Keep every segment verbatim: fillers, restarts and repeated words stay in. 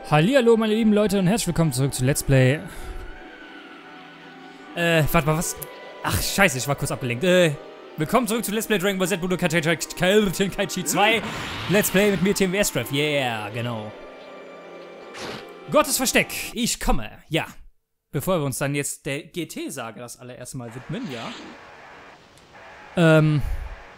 Hallihallo, meine lieben Leute, und herzlich willkommen zurück zu Let's Play. Äh, warte mal, was? Ach, scheiße, ich war kurz abgelenkt. Äh, willkommen zurück zu Let's Play Dragon Ball Z Budokai Tenkaichi zwei. Let's Play mit mir, T M W S-Draft. Yeah, genau. Gottes Versteck, ich komme. Ja. Bevor wir uns dann jetzt der G T-Sage das allererste Mal widmen, ja. Ähm.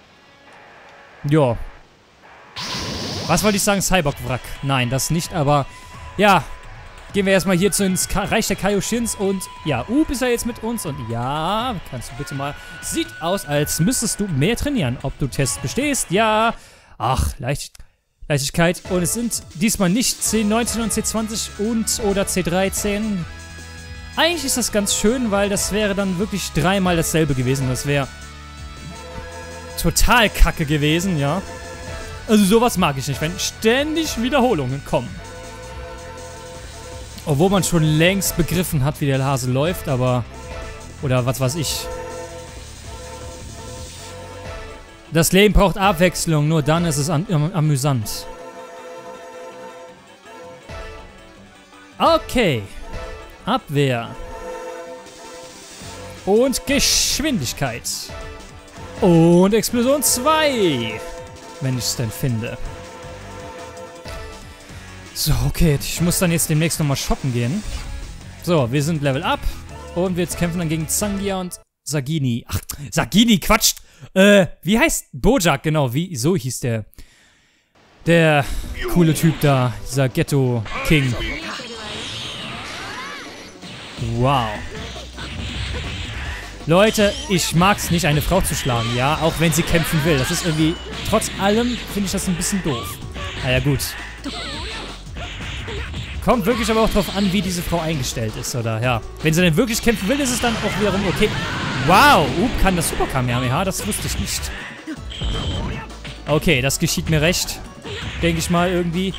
Ja. Was wollte ich sagen? Cyborg-Wrack. Nein, das nicht, aber ja, gehen wir erstmal hier zu ins Ka Reich der Kaioshins und ja, Up ist ja jetzt mit uns und ja, kannst du bitte mal, sieht aus, als müsstest du mehr trainieren. Ob du Tests bestehst? Ja. Ach, Leicht Leichtigkeit. Und es sind diesmal nicht C neunzehn und C zwanzig und oder C dreizehn. Eigentlich ist das ganz schön, weil das wäre dann wirklich dreimal dasselbe gewesen. Das wäre total kacke gewesen, ja. Also sowas mag ich nicht, wenn ständig Wiederholungen kommen. Obwohl man schon längst begriffen hat, wie der Hase läuft, aber... Oder was weiß ich. Das Leben braucht Abwechslung, nur dann ist es am am amüsant. Okay. Abwehr. Und Geschwindigkeit. Und Explosion zwei. Wenn ich es denn finde. So, okay. Ich muss dann jetzt demnächst nochmal shoppen gehen. So, wir sind Level Up. Und wir jetzt kämpfen dann gegen Zangia und Sagini. Ach, Sagini, quatscht. Äh, wie heißt Bojack, genau. Wie, so hieß der. Der coole Typ da. Dieser Ghetto-King. Wow. Leute, ich mag's nicht, eine Frau zu schlagen, ja? Auch wenn sie kämpfen will. Das ist irgendwie... Trotz allem finde ich das ein bisschen doof. Naja, gut. Kommt wirklich aber auch drauf an, wie diese Frau eingestellt ist, oder? Ja. Wenn sie denn wirklich kämpfen will, ist es dann auch wiederum okay. Wow, Up kann das Super Kamehameha, das wusste ich nicht. Okay, das geschieht mir recht. Denke ich mal irgendwie.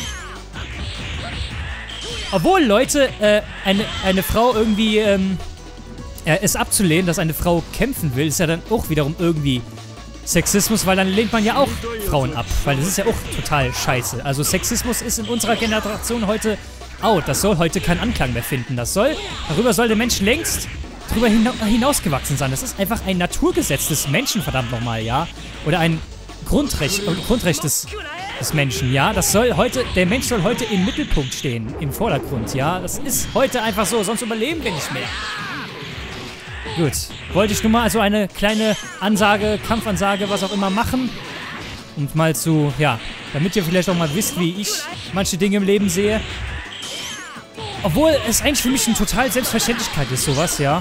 Obwohl, Leute, äh, eine, eine Frau irgendwie, ähm... Ja, es abzulehnen, dass eine Frau kämpfen will, ist ja dann auch wiederum irgendwie Sexismus, weil dann lehnt man ja auch Frauen ab. Weil das ist ja auch total scheiße. Also Sexismus ist in unserer Generation heute out. Das soll heute keinen Anklang mehr finden. Das soll, darüber soll der Mensch längst drüber hina hinausgewachsen sein. Das ist einfach ein Naturgesetz des Menschen, verdammt nochmal, ja. Oder ein Grundrecht, Grundrecht des, des Menschen, ja. Das soll heute, der Mensch soll heute im Mittelpunkt stehen, im Vordergrund, ja. Das ist heute einfach so, sonst überleben wir nicht mehr. Gut, wollte ich nur mal also eine kleine Ansage, Kampfansage, was auch immer machen. Und mal zu, ja, damit ihr vielleicht auch mal wisst, wie ich manche Dinge im Leben sehe. Obwohl es eigentlich für mich eine total Selbstverständlichkeit ist, sowas, ja.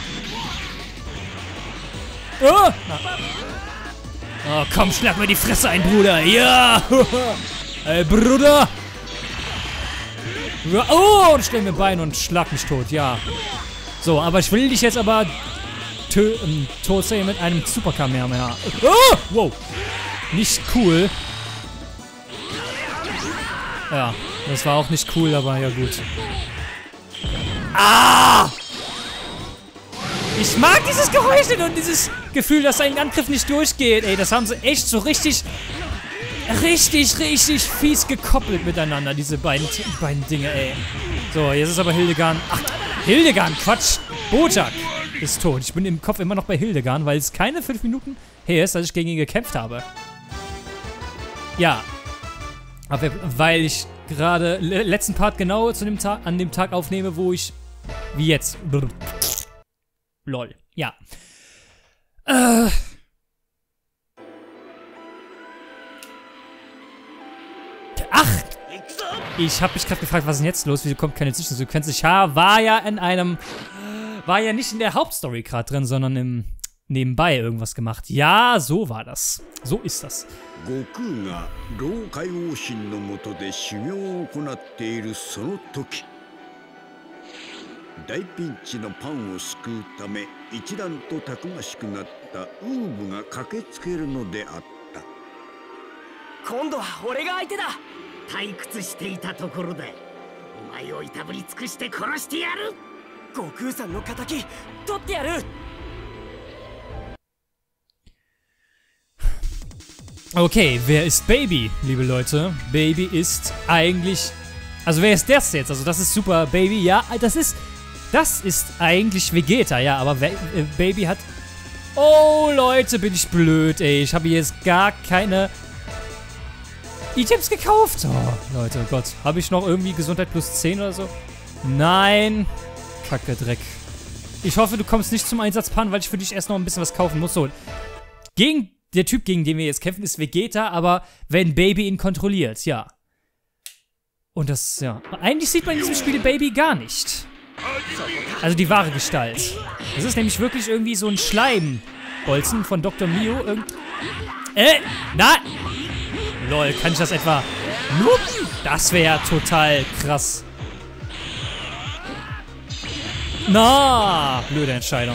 Oh! Oh, komm, schlag mir die Fresse ein, Bruder. Ja! Ey, Bruder! Oh, und stell mir Bein und schlag mich tot, ja. So, aber ich will dich jetzt aber ähm, tot sehen mit einem Super Kamehameha. Oh! Wow. Nicht cool. Ja, das war auch nicht cool, aber ja gut. Ah! Ich mag dieses Geräusch nicht und dieses Gefühl, dass ein Angriff nicht durchgeht. Ey, das haben sie echt so richtig, richtig, richtig fies gekoppelt miteinander, diese beiden, beiden Dinge, ey. So, jetzt ist aber Hildegard... Ach, Hildegard, Quatsch. Bojack ist tot. Ich bin im Kopf immer noch bei Hildegard, weil es keine fünf Minuten her ist, dass ich gegen ihn gekämpft habe. Ja. Aber weil ich gerade letzten Part genau zu dem Tag, an dem Tag aufnehme, wo ich... Wie jetzt. Brr. Lol. Ja. Äh... Ach! Ich habe mich gerade gefragt, was ist denn jetzt los? Wieso kommt keine Zwischensequenz? Ich war ja in einem... War ja nicht in der Hauptstory gerade drin, sondern im nebenbei irgendwas gemacht. Ja, so war das. So ist das. Gokuが老海王神の下で修行を行っているその時、大ピンチのパンを救うため一段とたくましくなったウーブが駆けつけるのであった。今度は俺が相手だ。退屈していたところでお前をいたぶり尽くして殺してやる。悟空さんの仇取ってやる。Okay, wer ist Baby, liebe Leute? Baby ist eigentlich Also wer ist das jetzt? Also das ist Super Baby, ja, das ist, das ist eigentlich Vegeta, ja, aber We äh, Baby hat, oh Leute, bin ich blöd, ey, ich habe jetzt gar keine Items gekauft. Oh, Leute, oh Gott, habe ich noch irgendwie Gesundheit plus zehn oder so? Nein, Kacke, Dreck. Ich hoffe, du kommst nicht zum Einsatz, Pan, weil ich für dich erst noch ein bisschen was kaufen muss. So, gegen, der Typ, gegen den wir jetzt kämpfen, ist Vegeta, aber wenn Baby ihn kontrolliert, ja. Und das, ja. Eigentlich sieht man in diesem Spiel Baby gar nicht. Also die wahre Gestalt. Das ist nämlich wirklich irgendwie so ein Schleimbolzen von Doktor Mio. Irgend äh, na! Lol, kann ich das etwa... Nope. Das wäre total krass. Na, blöde Entscheidung.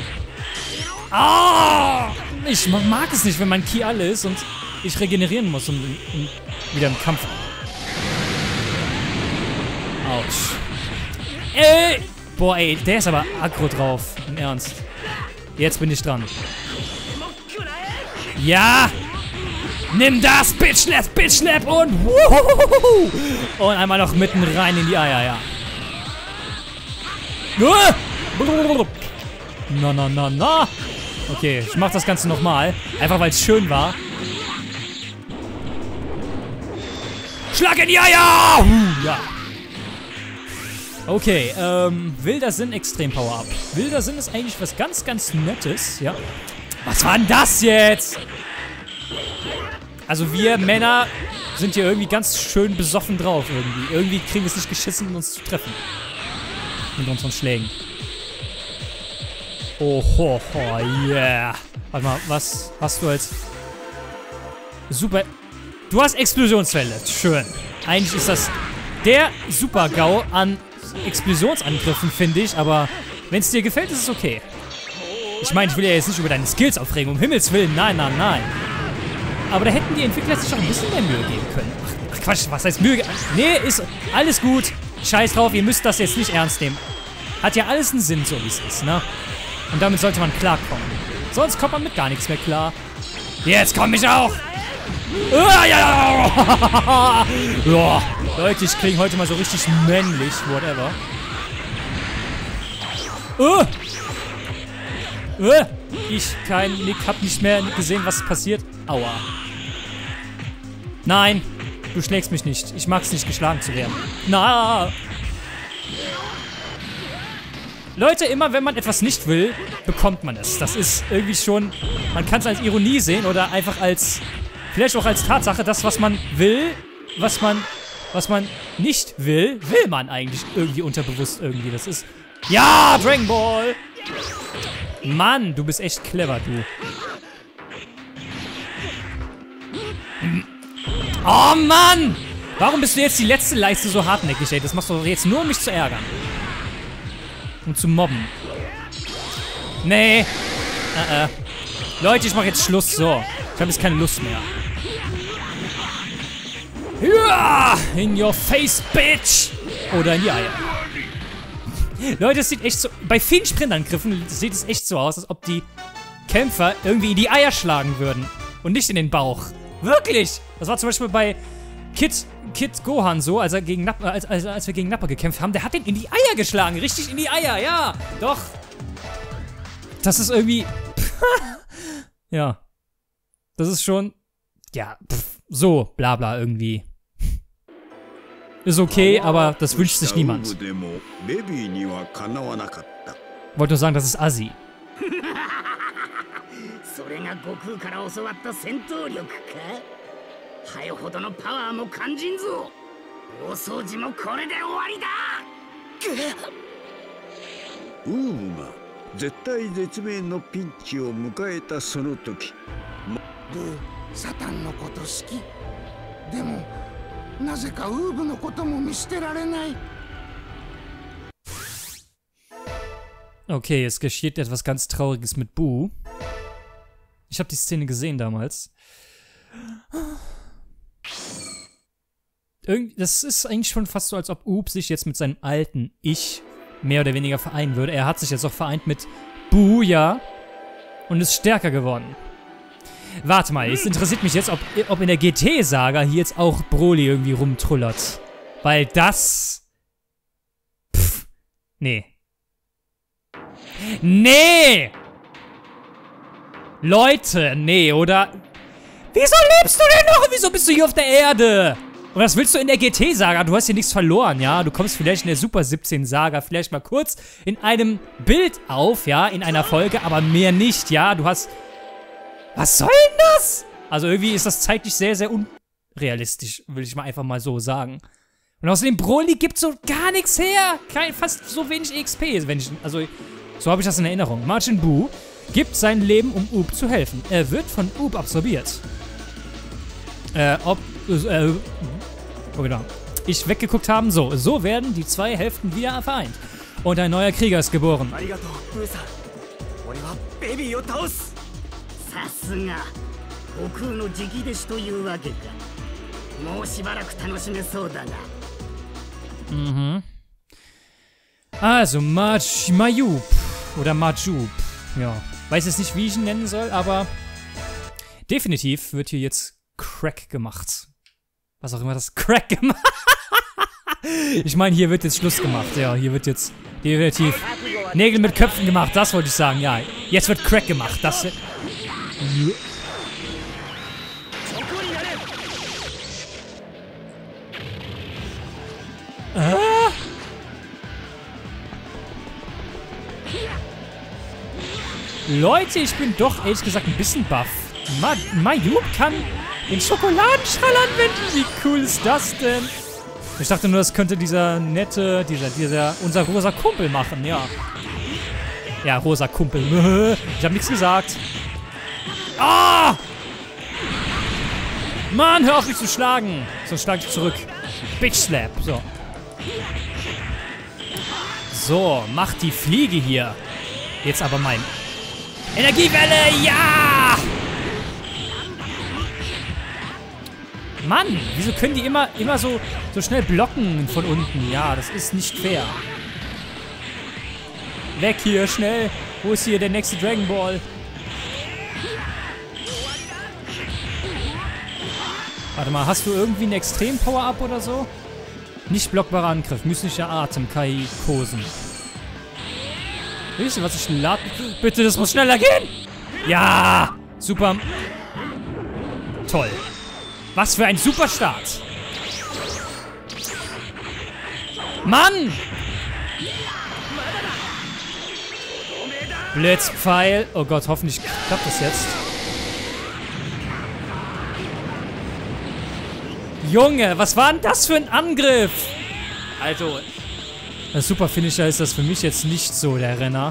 Ah! Ich mag es nicht, wenn mein Ki alle ist und ich regenerieren muss, um, um wieder im Kampf... Autsch. Ey! Boah, ey, der ist aber aggro drauf. Im Ernst. Jetzt bin ich dran. Ja! Nimm das, Bitch Slap, Bitch Slap und wuhuhuhu. Und einmal noch mitten rein in die Eier, ja. Na, na, na, na. Okay, ich mach das Ganze nochmal. Einfach, weil es schön war. Schlag in die Eier! Ja. Okay, ähm, wilder Sinn, Extrem-Power-Up. Wilder Sinn ist eigentlich was ganz, ganz Nettes, ja. Was war denn das jetzt? Also wir Männer sind hier irgendwie ganz schön besoffen drauf irgendwie. Irgendwie kriegen wir es nicht geschissen, uns zu treffen. Mit unseren Schlägen. Oh, ho, ho, yeah. Warte mal, was hast du als... Super... Du hast Explosionswelle. Schön. Eigentlich ist das der Super-GAU an Explosionsangriffen, finde ich. Aber wenn es dir gefällt, ist es okay. Ich meine, ich will ja jetzt nicht über deine Skills aufregen. Um Himmels Willen. Nein, nein, nein. Aber da hätten die Entwickler sich auch ein bisschen mehr Mühe geben können. Ach, ach Quatsch, was heißt Mühe? Nee, ist alles gut. Scheiß drauf, ihr müsst das jetzt nicht ernst nehmen. Hat ja alles einen Sinn, so wie es ist, ne? Und damit sollte man klarkommen. Sonst kommt man mit gar nichts mehr klar. Jetzt komm ich auch! Ja, Leute, ich klinge heute mal so richtig männlich, whatever. Uh. Uh. Ich kein, ich hab nicht mehr gesehen, was passiert. Aua. Nein, du schlägst mich nicht. Ich mag's nicht, geschlagen zu werden. Na. Leute, immer wenn man etwas nicht will, bekommt man es. Das ist irgendwie schon, man kann es als Ironie sehen oder einfach als, vielleicht auch als Tatsache, das, was man will, was man, was man nicht will, will man eigentlich irgendwie unterbewusst irgendwie. Das ist, ja, Dragon Ball. Mann, du bist echt clever, du. Oh, Mann! Warum bist du jetzt die letzte Leiste so hartnäckig, ey? Das machst du doch jetzt nur, um mich zu ärgern. Und zu mobben. Nee. Äh, äh. Leute, ich mach jetzt Schluss. So. Ich habe jetzt keine Lust mehr. Ja! In your face, bitch! Oder in die Eier. Leute, es sieht echt so... Bei vielen Sprintangriffen sieht es echt so aus, als ob die Kämpfer irgendwie in die Eier schlagen würden. Und nicht in den Bauch. Wirklich! Das war zum Beispiel bei Kid, Kid Gohan so, als, er gegen Nappa, als, als, als wir gegen Nappa gekämpft haben. Der hat den in die Eier geschlagen. Richtig in die Eier, ja. Doch. Das ist irgendwie... ja. Das ist schon... Ja, pff, so, bla bla irgendwie. Ist okay, aber das wünscht sich niemand. Wollte nur sagen, das ist Assi. Okay, es geschieht etwas ganz Trauriges mit Buu. Ich habe die Szene gesehen damals. Irgend, das ist eigentlich schon fast so, als ob Up sich jetzt mit seinem alten Ich mehr oder weniger vereinen würde. Er hat sich jetzt auch vereint mit Buu, ja. Und ist stärker geworden. Warte mal, es interessiert mich jetzt, ob, ob in der G T-Saga hier jetzt auch Broly irgendwie rumtrullert. Weil das... Pff. Nee. Nee! Leute, nee, oder? Wieso lebst du denn noch? Wieso bist du hier auf der Erde? Und was willst du in der G T-Saga? Du hast hier nichts verloren, ja? Du kommst vielleicht in der Super siebzehn-Saga vielleicht mal kurz in einem Bild auf, ja? In einer Folge, aber mehr nicht, ja? Du hast... Was soll denn das? Also irgendwie ist das zeitlich sehr, sehr unrealistisch, will ich mal einfach mal so sagen. Und außerdem, Broly gibt so gar nichts her. Kein, fast so wenig E X P, wenn ich... Also, so habe ich das in Erinnerung. Majin Buu gibt sein Leben, um Up zu helfen. Er wird von Up absorbiert. Äh, ob... Äh, oh, genau. Ich weggeguckt haben. So, so werden die zwei Hälften wieder vereint. Und ein neuer Krieger ist geboren. Mhm. Also, Maj Mayub. Oder Majub. Ja. Weiß jetzt nicht, wie ich ihn nennen soll, aber definitiv wird hier jetzt Crack gemacht. Was auch immer das Crack gemacht. Ich meine, hier wird jetzt Schluss gemacht. Ja, hier wird jetzt definitiv Nägel mit Köpfen gemacht. Das wollte ich sagen. Ja, jetzt wird Crack gemacht. Das wird... Ah. Leute, ich bin doch ehrlich gesagt ein bisschen baff. Ma Mayub kann den Schokoladenschall anwenden. Wie cool ist das denn? Ich dachte nur, das könnte dieser nette, dieser, dieser, unser rosa Kumpel machen, ja. Ja, rosa Kumpel. Ich habe nichts gesagt. Ah! Mann, hör auf mich zu schlagen. Sonst schlag ich zurück. Bitch Slap. So. So, mach die Fliege hier. Jetzt aber mein... Energiewelle, ja! Mann, wieso können die immer, immer so, so schnell blocken von unten? Ja, das ist nicht fair. Weg hier, schnell. Wo ist hier der nächste Dragon Ball? Warte mal, hast du irgendwie einen Extrem-Power-Up oder so? Nicht blockbarer Angriff, mystischer Atem, Kai Kosen. Wisst ihr, was ich lade? Bitte, das muss schneller gehen! Ja! Super. Toll. Was für ein super Start. Mann! Blitzpfeil. Oh Gott, hoffentlich klappt das jetzt. Junge, was war denn das für ein Angriff? Also, das Super Finisher ist das für mich jetzt nicht so, der Renner.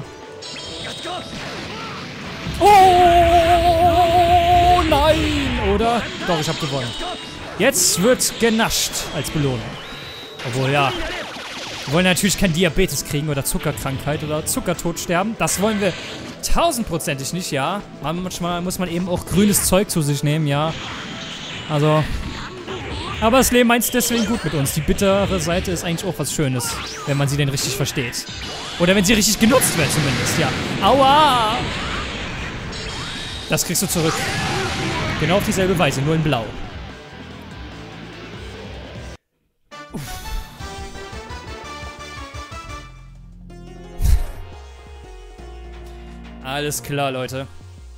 Oh nein! Oder? Doch, ich habe gewonnen. Jetzt wird genascht als Belohnung. Obwohl, ja. Wir wollen natürlich kein Diabetes kriegen oder Zuckerkrankheit oder Zuckertod sterben. Das wollen wir tausendprozentig nicht, ja. Manchmal muss man eben auch grünes Zeug zu sich nehmen, ja. Also... Aber das Leben meint es deswegen gut mit uns. Die bittere Seite ist eigentlich auch was Schönes, wenn man sie denn richtig versteht. Oder wenn sie richtig genutzt wird zumindest, ja. Aua! Das kriegst du zurück. Genau auf dieselbe Weise, nur in Blau. Uff. Alles klar, Leute.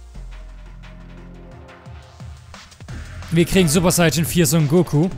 Wir kriegen Super Saiyan vier Son Goku.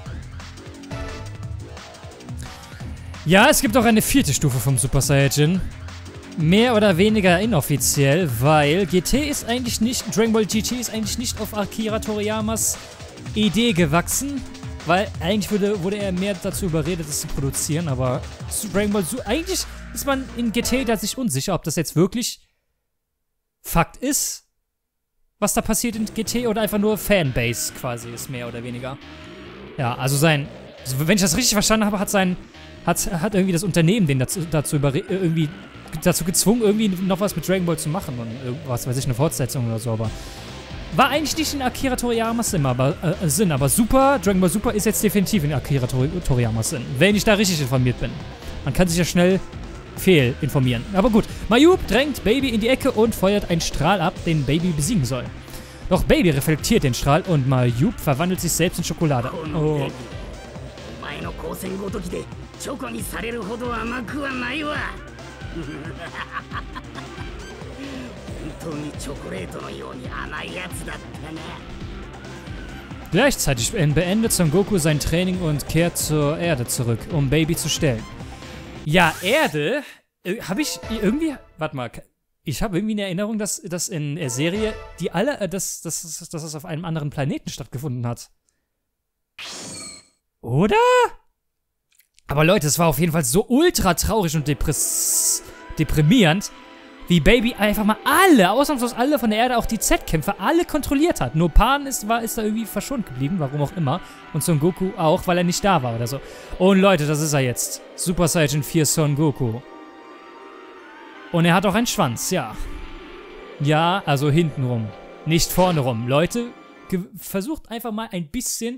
Ja, es gibt auch eine vierte Stufe vom Super Saiyajin. Mehr oder weniger inoffiziell, weil G T ist eigentlich nicht, Dragon Ball G T ist eigentlich nicht auf Akira Toriyamas Idee gewachsen. Weil eigentlich wurde, wurde er mehr dazu überredet, es zu produzieren, aber Dragon Ball Super, eigentlich ist man in G T da sich unsicher, ob das jetzt wirklich Fakt ist, was da passiert in G T, oder einfach nur Fanbase quasi ist, mehr oder weniger. Ja, also sein, also wenn ich das richtig verstanden habe, hat sein, hat, hat irgendwie das Unternehmen den dazu, dazu irgendwie dazu gezwungen, irgendwie noch was mit Dragon Ball zu machen und was weiß ich, eine Fortsetzung oder so, aber war eigentlich nicht in Akira Toriyamas Sinn, aber, äh, Sinn, aber Super, Dragon Ball Super ist jetzt definitiv in Akira Tor Toriyamas Sinn, wenn ich da richtig informiert bin. Man kann sich ja schnell fehlinformieren. Aber gut, Mayub drängt Baby in die Ecke und feuert einen Strahl ab, den Baby besiegen soll. Doch Baby reflektiert den Strahl und Mayub verwandelt sich selbst in Schokolade. Oh. Gleichzeitig beendet Son Goku sein Training und kehrt zur Erde zurück, um Baby zu stellen. Ja, Erde? Äh, habe ich irgendwie... Warte mal. Ich habe irgendwie eine Erinnerung, dass, dass in der Serie die alle... Äh, dass, dass, dass, dass es auf einem anderen Planeten stattgefunden hat. Oder? Aber Leute, es war auf jeden Fall so ultra traurig und depress deprimierend, wie Baby einfach mal alle, ausnahmslos alle von der Erde, auch die Z-Kämpfer, alle kontrolliert hat. Nur Pan ist, war, ist da irgendwie verschont geblieben, warum auch immer. Und Son Goku auch, weil er nicht da war oder so. Und Leute, das ist er jetzt. Super Saiyan vier Son Goku. Und er hat auch einen Schwanz, ja. Ja, also hintenrum. Nicht vorne rum. Leute, versucht einfach mal ein bisschen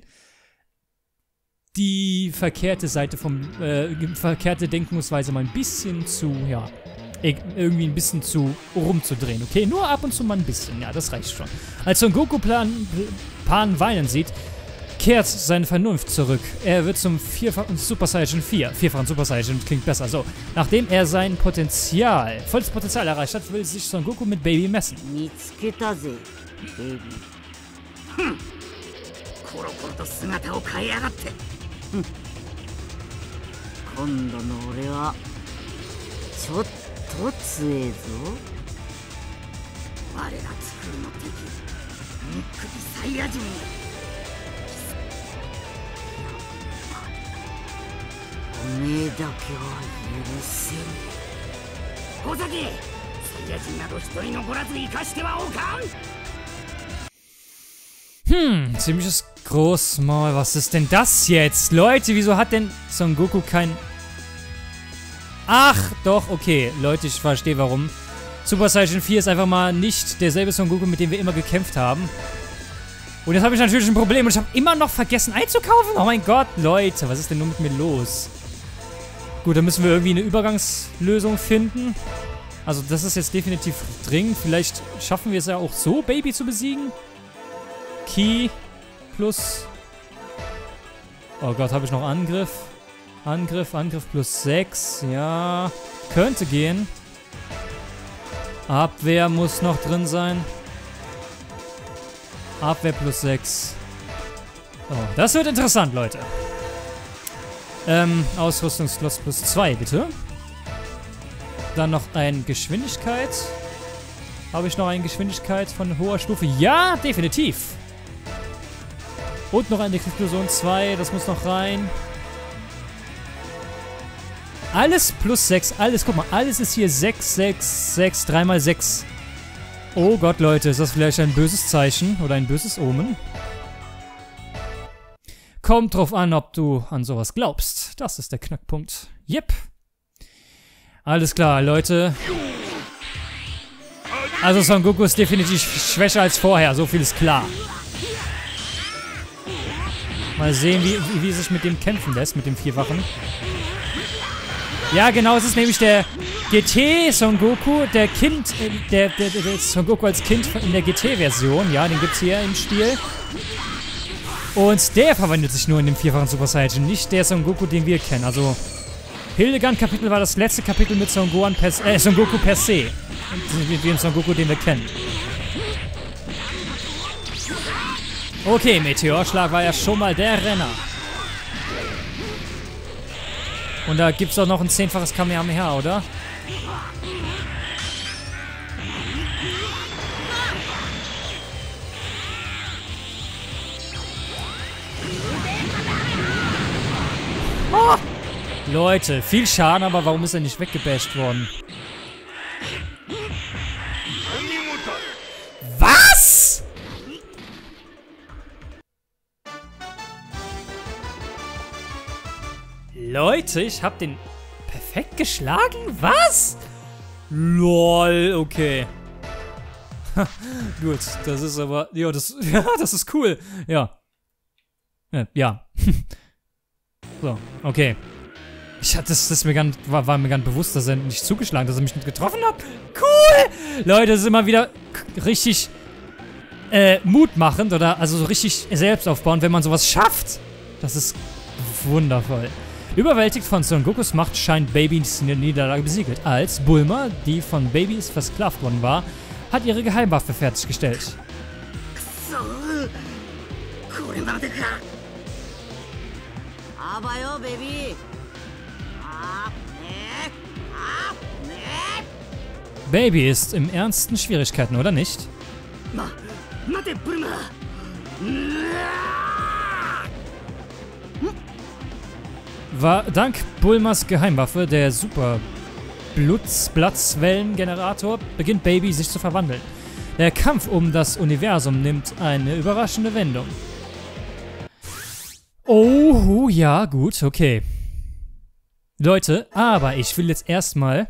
die verkehrte Seite vom, äh, verkehrte Denkungsweise mal ein bisschen zu, ja, irgendwie ein bisschen zu rumzudrehen, okay? Nur ab und zu mal ein bisschen, ja, das reicht schon. Als Son Goku Plan, Pan weinen sieht, kehrt seine Vernunft zurück. Er wird zum vierfachen Super Saiyan vier. Vierfachen Super Saiyan klingt besser, so. Nachdem er sein Potenzial, volles Potenzial erreicht hat, will sich Son Goku mit Baby messen. Hm. Hm, ziemliches Großmaul. Was ist denn das jetzt? Leute, wieso hat denn Son Goku kein... Ach, doch, okay. Leute, ich verstehe warum. Super Saiyan vier ist einfach mal nicht derselbe Son Goku, mit dem wir immer gekämpft haben. Und jetzt habe ich natürlich ein Problem und ich habe immer noch vergessen einzukaufen. Oh mein Gott, Leute, was ist denn nur mit mir los? Gut, dann müssen wir irgendwie eine Übergangslösung finden. Also das ist jetzt definitiv dringend. Vielleicht schaffen wir es ja auch so, Baby zu besiegen. Ki plus... Oh Gott, habe ich noch Angriff? Angriff, Angriff plus sechs. Ja, könnte gehen. Abwehr muss noch drin sein. Abwehr plus sechs. Oh, das wird interessant, Leute. Ähm, Ausrüstungsschloss plus zwei, bitte. Dann noch ein Geschwindigkeit. Habe ich noch eine Geschwindigkeit von hoher Stufe? Ja, definitiv. Und noch eine Explosion zwei, das muss noch rein. Alles plus sechs, alles, guck mal, alles ist hier sechs, sechs, sechs, drei mal sechs. Oh Gott, Leute, ist das vielleicht ein böses Zeichen oder ein böses Omen? Kommt drauf an, ob du an sowas glaubst. Das ist der Knackpunkt. Yep. Alles klar, Leute. Also Son Goku ist definitiv schwächer als vorher, so viel ist klar. Mal sehen, wie, wie, wie sich mit dem kämpfen lässt, mit dem Vierfachen. Ja, genau, es ist nämlich der G T Son Goku, der Kind, äh, der, der, der, der Son Goku als Kind in der G T-Version, ja, den gibt's hier im Spiel. Und der verwandelt sich nur in dem vierfachen Super Saiyan, nicht der Son Goku, den wir kennen. Also, Hildegard-Kapitel war das letzte Kapitel mit Son, Gohan per, äh, Son Goku per se. Mit dem Son Goku, den wir kennen. Okay, Meteorschlag war ja schon mal der Renner. Und da gibt's doch noch ein zehnfaches Kamehameha, oder? Oh! Leute, viel Schaden, aber warum ist er nicht weggebasht worden? Was? Leute, ich hab den perfekt geschlagen? Was? Lol, okay. Gut, das ist aber... Ja, das, ja, das ist cool. Ja. Ja. ja. So, okay. Ich hatte das, das mir gar nicht, war, war mir gar nicht bewusst, dass er nicht zugeschlagen, dass er mich nicht getroffen hat. Cool! Leute, das ist immer wieder richtig äh, mutmachend oder also so richtig selbstaufbauend, wenn man sowas schafft. Das ist Wundervoll. Überwältigt von Son Gokus Macht scheint Baby die Niederlage besiegelt, als Bulma, die von Babys versklavt worden war, hat ihre Geheimwaffe fertiggestellt. Aber Baby. Baby ist im ernsten Schwierigkeiten, oder nicht? War dank Bulmas Geheimwaffe, der Super Blutsplatzwellengenerator, beginnt Baby sich zu verwandeln. Der Kampf um das Universum nimmt eine überraschende Wendung. Oh, ja, gut, okay. Leute, aber ich will jetzt erstmal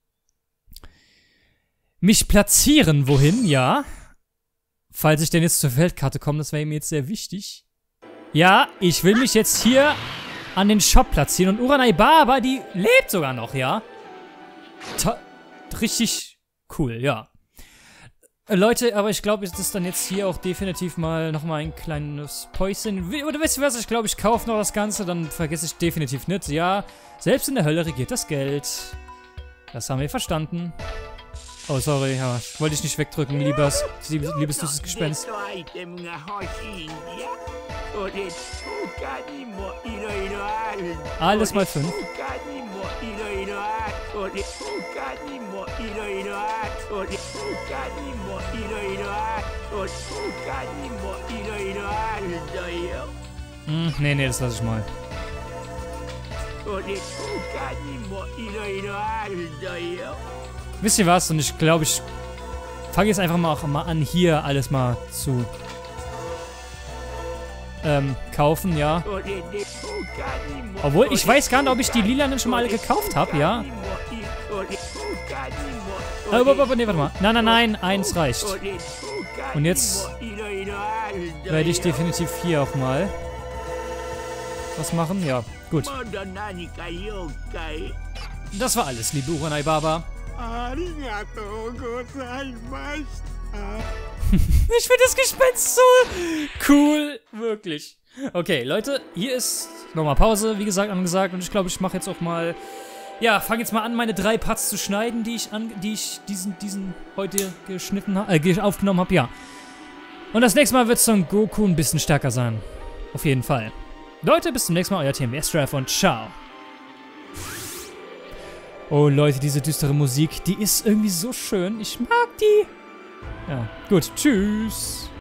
mich platzieren. Wohin? Ja. Falls ich denn jetzt zur Weltkarte komme, das wäre mir jetzt sehr wichtig. Ja, ich will mich jetzt hier an den Shop platzieren. Und Uranai Baba, die lebt sogar noch, ja? Ta richtig cool, ja. Äh, Leute, aber ich glaube, es ist dann jetzt hier auch definitiv mal nochmal ein kleines Päuschen. Oder wisst ihr was? Ich glaube, ich kaufe noch das Ganze, dann vergesse ich definitiv nicht. Ja, selbst in der Hölle regiert das Geld. Das haben wir verstanden. Oh, sorry, ja, wollte ich nicht wegdrücken, liebes, liebes, liebes süßes Gespenst. Alles mal fünf. Hm, nee, nee, das lasse ich mal. Wisst ihr was? Und ich glaube, ich fange jetzt einfach mal, auch mal an, hier alles mal zu ähm, kaufen, ja. Obwohl, ich weiß gar nicht, ob ich die lilanen schon mal alle gekauft habe, ja. Aber, aber, nee, warte mal. Nein, nein, nein, eins reicht. Und jetzt werde ich definitiv hier auch mal was machen, ja. Gut. Das war alles, liebe Uranai Baba. Ich finde das Gespenst so cool. Wirklich. Okay, Leute, hier ist nochmal Pause, wie gesagt, angesagt. Und ich glaube, ich mache jetzt auch mal... Ja, fange jetzt mal an, meine drei Parts zu schneiden, die ich, an, die ich diesen, diesen heute geschnitten habe, äh, aufgenommen habe, ja. Und das nächste Mal wird Son Goku ein bisschen stärker sein. Auf jeden Fall. Leute, bis zum nächsten Mal, euer T M W S-Drive und ciao. Oh Leute, diese düstere Musik, die ist irgendwie so schön. Ich mag die. Ja, gut. Tschüss.